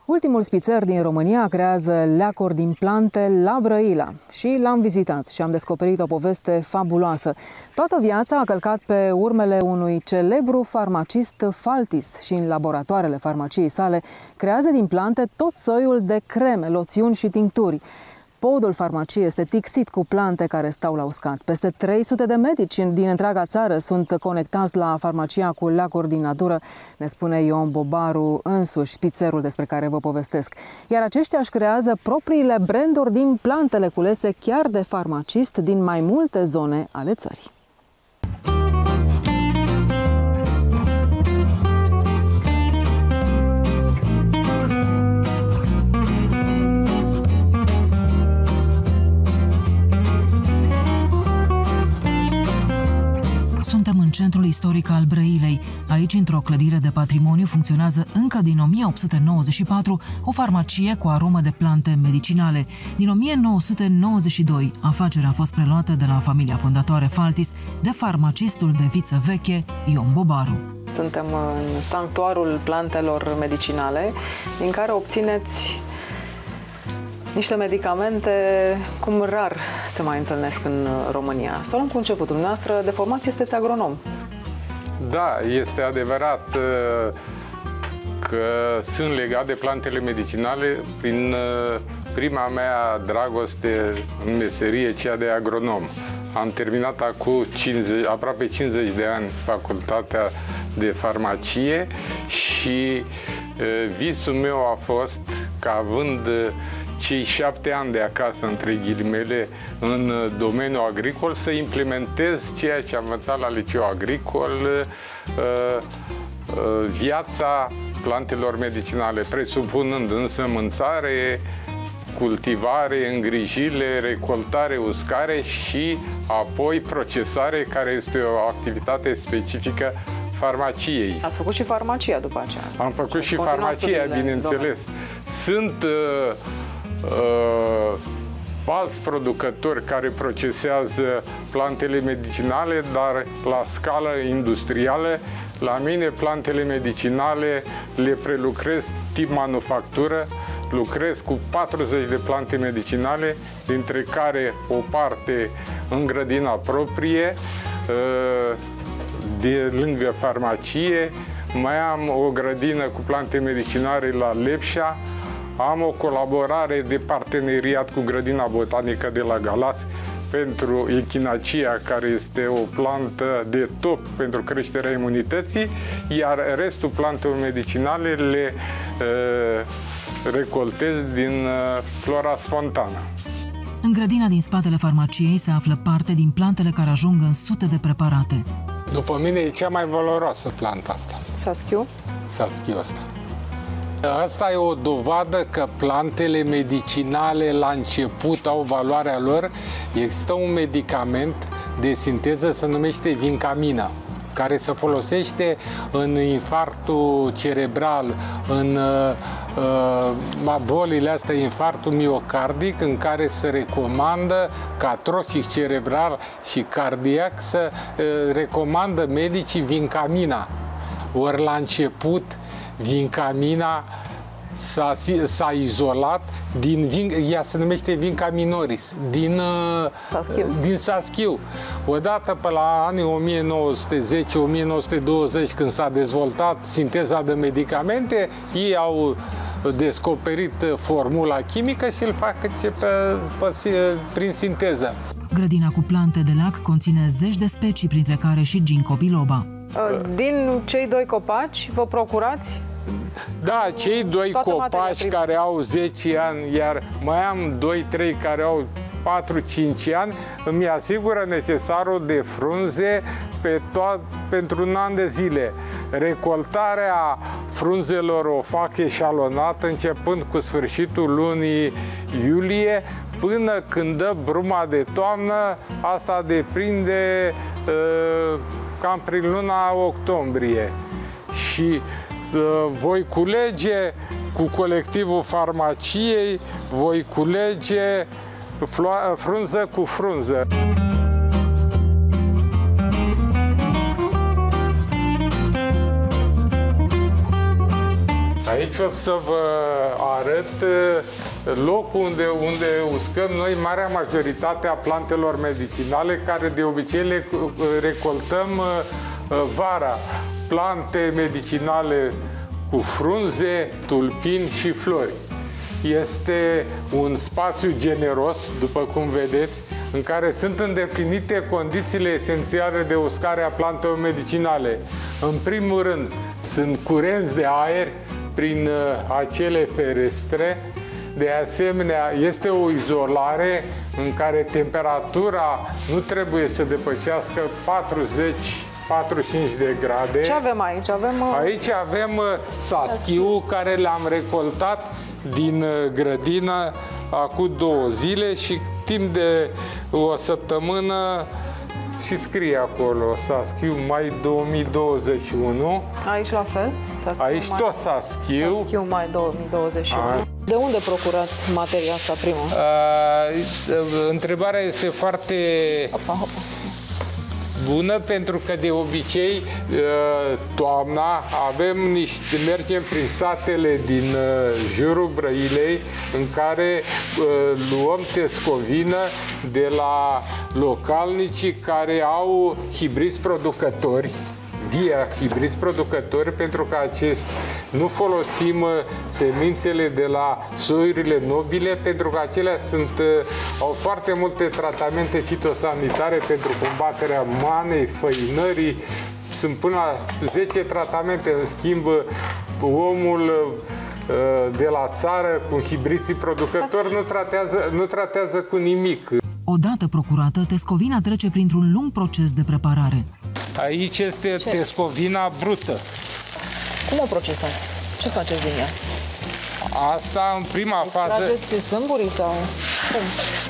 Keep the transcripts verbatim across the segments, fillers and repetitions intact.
Ultimul spițer din România creează leacuri din plante la Brăila și l-am vizitat și am descoperit o poveste fabuloasă. Toată viața a călcat pe urmele unui celebru farmacist Faltis și în laboratoarele farmaciei sale creează din plante tot soiul de creme, loțiuni și tincturi. Podul farmaciei este tixit cu plante care stau la uscat. Peste trei sute de medici din întreaga țară sunt conectați la farmacia cu leacuri din natură, ne spune Ion Bobaru, însuși spițerul despre care vă povestesc. Iar aceștia își creează propriile branduri din plantele culese chiar de farmacist din mai multe zone ale țării. Suntem în centrul istoric al Brăilei. Aici, într-o clădire de patrimoniu, funcționează încă din o mie opt sute nouăzeci și patru o farmacie cu aromă de plante medicinale. Din o mie nouă sute nouăzeci și doi, afacerea a fost preluată de la familia fondatoare Faltis de farmacistul de viță veche Ion Bobaru. Suntem în sanctuarul plantelor medicinale, din care obțineți niște medicamente cum rar se mai întâlnesc în România. Să luăm cu începutul. Dumneavoastră, de formație, sunteți agronom. Da, este adevărat că sunt legat de plantele medicinale prin prima mea dragoste în meserie, cea de agronom. Am terminat acum cincizeci, aproape cincizeci de ani facultatea de farmacie și visul meu a fost ca, având cei șapte ani de acasă, între ghilimele, în domeniul agricol, să implementez ceea ce am învățat la liceu agricol, viața plantelor medicinale, presupunând însămânțare, cultivare, îngrijire, recoltare, uscare și apoi procesare, care este o activitate specifică farmaciei. Ați făcut și farmacia după aceea. Am făcut și farmacia, bineînțeles. Sunt uh, uh, alți producători care procesează plantele medicinale, dar la scală industrială. La mine, plantele medicinale le prelucrez tip manufactură. Lucrez cu patruzeci de plante medicinale, dintre care o parte în grădina proprie, de lângă farmacie. Mai am o grădină cu plante medicinale la Lepșa. Am o colaborare de parteneriat cu grădina botanică de la Galați pentru echinacia, care este o plantă de top pentru creșterea imunității, iar restul plantelor medicinale le uh, recoltez din uh, flora spontană. În grădina din spatele farmaciei se află parte din plantele care ajung în sute de preparate. După mine e cea mai valoroasă planta asta. Saschiu? Saschiu asta. Asta e o dovadă că plantele medicinale la început au valoarea lor. Există un medicament de sinteză, se numește vincamina, care se folosește în infarctul cerebral, în uh, bolile astea, infarctul miocardic, în care se recomandă ca trofic cerebral și cardiac să uh, recomandă medicii vincamina. Ori la început vincamina s-a izolat din, ea se numește vinca minoris, din Saschiu. din Saschiu. Odată pe la anii o mie nouă sute zece - o mie nouă sute douăzeci, când s-a dezvoltat sinteza de medicamente, ei au descoperit formula chimică și îl fac pe, pe, prin sinteză. Grădina cu plante de lac conține zeci de specii, printre care și ginkgo biloba. Din cei doi copaci vă procurați? Da, cei doi copaci care au zece ani, iar mai am doi trei care au patru cinci ani, îmi asigură necesarul de frunze pe pentru un an de zile. Recoltarea frunzelor o fac eșalonat, începând cu sfârșitul lunii iulie, până când dă bruma de toamnă. Asta depinde uh, cam prin luna octombrie. Și voi culege cu colectivul farmaciei, voi culege frunză cu frunză. Aici o să vă arăt locul unde, unde uscăm noi marea majoritate a plantelor medicinale, care de obicei le recoltăm vara. Plante medicinale cu frunze, tulpini și flori. Este un spațiu generos, după cum vedeți, în care sunt îndeplinite condițiile esențiale de uscare a plantelor medicinale. În primul rând, sunt curenți de aer prin acele ferestre. De asemenea, este o izolare în care temperatura nu trebuie să depășească patruzeci patruzeci și cinci de grade. Ce avem aici? Avem... Aici avem saschiul care l-am recoltat din grădină acum două zile și timp de o săptămână și scrie acolo saschiu mai două mii douăzeci și unu. Aici la fel? Saschiu Aici mai... tot saschiu. Saschiu mai două mii douăzeci și unu. A. De unde procurați materia asta primă? A, întrebarea este foarte... Opa, opa. bună, pentru că de obicei toamna avem niște, mergem prin satele din jurul Brăilei în care luăm tescovină de la localnicii care au hibrizi producători, via hibrizi producători, pentru că acest nu folosim semințele de la soiurile nobile, pentru că acelea sunt, au foarte multe tratamente fitosanitare pentru combaterea manei, făinării, sunt până la zece tratamente. În schimb, omul de la țară cu hibriții producători nu tratează, nu tratează cu nimic. Odată procurată, tescovina trece printr-un lung proces de preparare. Aici este Ce? tescovina brută. Cum o procesați? Ce faceți din ea? Asta în prima fază... Trageți sâmburii sau cum?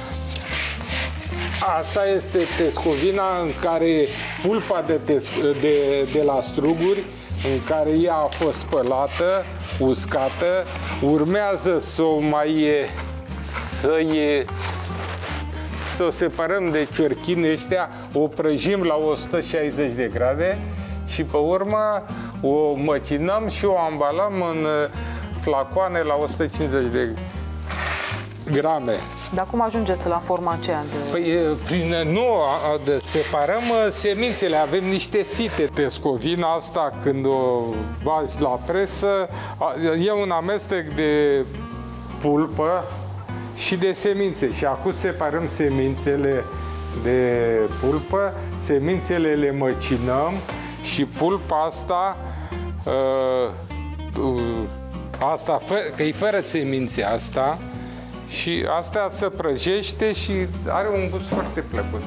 Asta este tescovina în care pulpa de, de, de la struguri, în care ea a fost spălată, uscată, urmează să o mai să e, să o separăm de ciorchinii ăștia, o prăjim la o sută șaizeci de grade și pe urmă o măcinăm și o ambalăm în flacoane la o sută cincizeci de grame. Dar cum ajungeți la forma aceea? De... Păi, prin, nu, de, separăm semințele, avem niște site. Tescovina asta, când o bagi la presă, e un amestec de pulpă și de semințe. Și acum separăm semințele de pulpă, semințele le măcinăm și pulpa asta, uh, uh, asta fă, că e fără semințe asta, și asta se prăjește și are un gust foarte plăcut.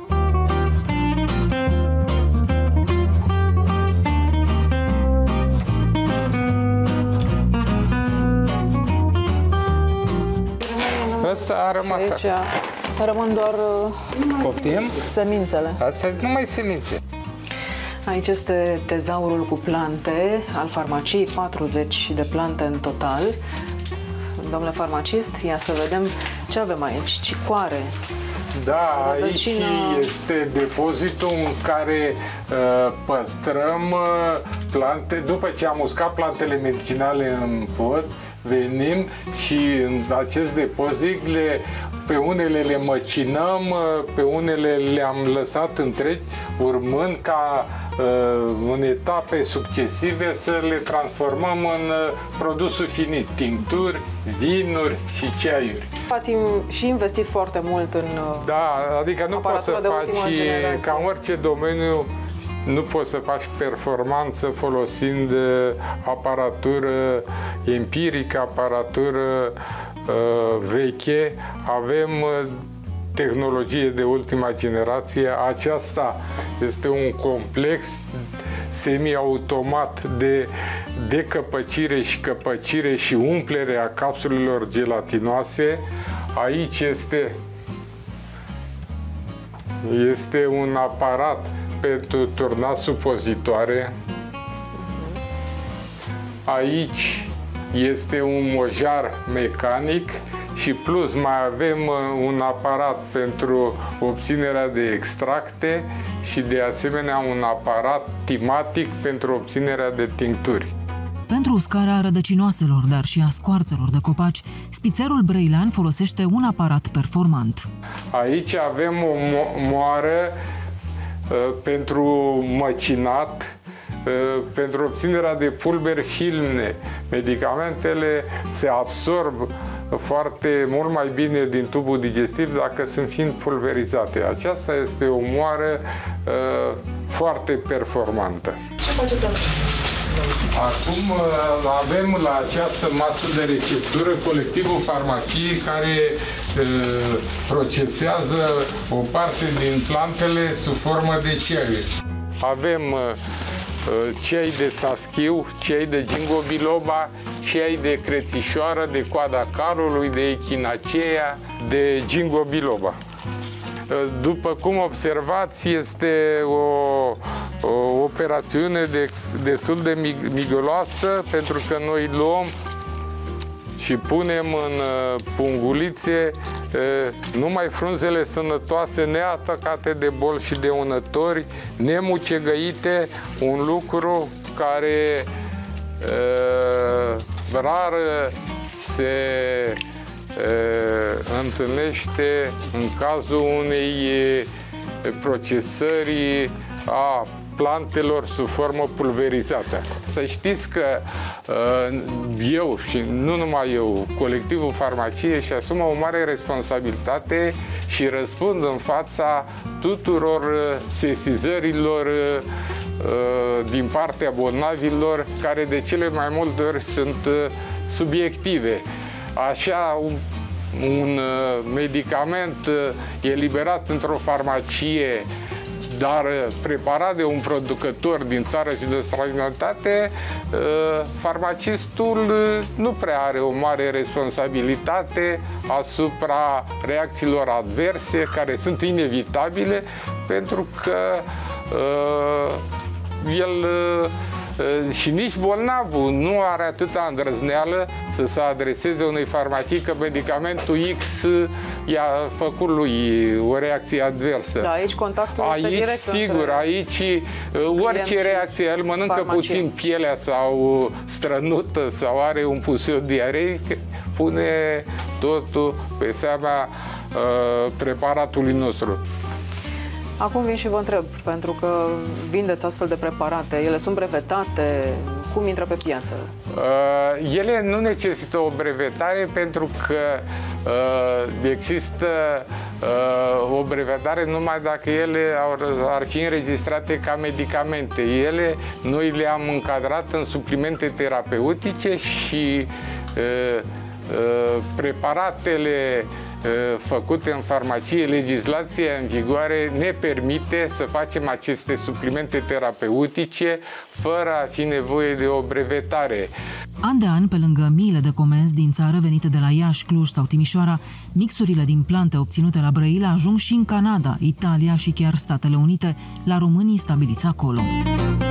Asta a rămas. Aici rămân doar Poftim? semințele. Asta e numai semințe. Aici este tezaurul cu plante al farmaciei, patruzeci de plante în total. Domnule farmacist, ia să vedem ce avem aici. Cicoare. Da, aici este depozitul în care uh, păstrăm uh, plante. După ce am uscat plantele medicinale în pod, venim și în acest depozit le, pe unele le măcinăm, pe unele le-am lăsat întregi, urmând ca uh, în etape succesive să le transformăm în uh, produsul finit, tincturi, vinuri și ceaiuri. Ați și investit foarte mult în Da, adică nu poți să faci, ca în orice domeniu, nu poți să faci performanță folosind aparatură empirică, aparatură uh, veche. Avem uh, tehnologie de ultima generație. Aceasta este un complex semi-automat de decăpăcire și căpăcire și umplere a capsulelor gelatinoase. Aici este, este un aparat pentru turnat supozitoare. Aici este un mojar mecanic și plus mai avem un aparat pentru obținerea de extracte și de asemenea un aparat timatic pentru obținerea de tincturi. Pentru uscarea rădăcinoaselor, dar și a scoarțelor de copaci, spițerul brăilean folosește un aparat performant. Aici avem o mo moară uh, pentru măcinat, uh, pentru obținerea de pulberi filme. Medicamentele se absorb foarte mult mai bine din tubul digestiv dacă sunt fiind pulverizate. Aceasta este o moară uh, foarte performantă. Ce faceți? Acum avem la această masă de receptură colectivul farmaciei care uh, procesează o parte din plantele sub formă de ceaiuri. Avem uh, ceai de saschiu, ceai de ginkgo biloba, ceai de crețișoară, de coada calului, de echinacea, de ginkgo biloba. După cum observați, este o, o operațiune de, destul de miguloasă, pentru că noi luăm și punem în pungulițe numai frunzele sănătoase, neatacate de boli și de unători, nemucegăite, un lucru care rar se întâlnește în cazul unei procesări a plantelor sub formă pulverizată. Să știți că eu și nu numai eu, colectivul farmacie își asumă o mare responsabilitate și răspund în fața tuturor sesizărilor din partea bolnavilor, care de cele mai multe ori sunt subiective. Așa, un, un medicament eliberat într-o farmacie, dar preparat de un producător din țară și de străinătate, farmacistul nu prea are o mare responsabilitate asupra reacțiilor adverse, care sunt inevitabile, pentru că el și nici bolnavul nu are atâta îndrăzneală să se adreseze unei farmacii că medicamentul X i-a făcut lui o reacție adversă. Da, aici contactul aici, este direct sigur, aici orice reacție, el mănâncă farmacie. Puțin pielea sau strănută sau are un puseu diareic, pune totul pe seama uh, preparatului nostru. Acum vin și vă întreb, pentru că vindeți astfel de preparate, ele sunt brevetate, cum intră pe piață? Uh, ele nu necesită o brevetare, pentru că uh, există uh, o brevetare numai dacă ele ar, ar fi înregistrate ca medicamente. Ele, noi le-am încadrat în suplimente terapeutice și uh, uh, preparatele făcute în farmacie, legislația în vigoare ne permite să facem aceste suplimente terapeutice fără a fi nevoie de o brevetare. An de an, pe lângă miile de comenzi din țară venite de la Iași, Cluj sau Timișoara, mixurile din plante obținute la Brăila ajung și în Canada, Italia și chiar Statele Unite, la românii stabiliți acolo.